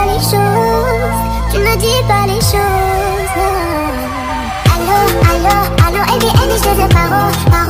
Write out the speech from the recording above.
Les choses, tu ne dis pas les choses. Allô, allô, allô, et je te parle.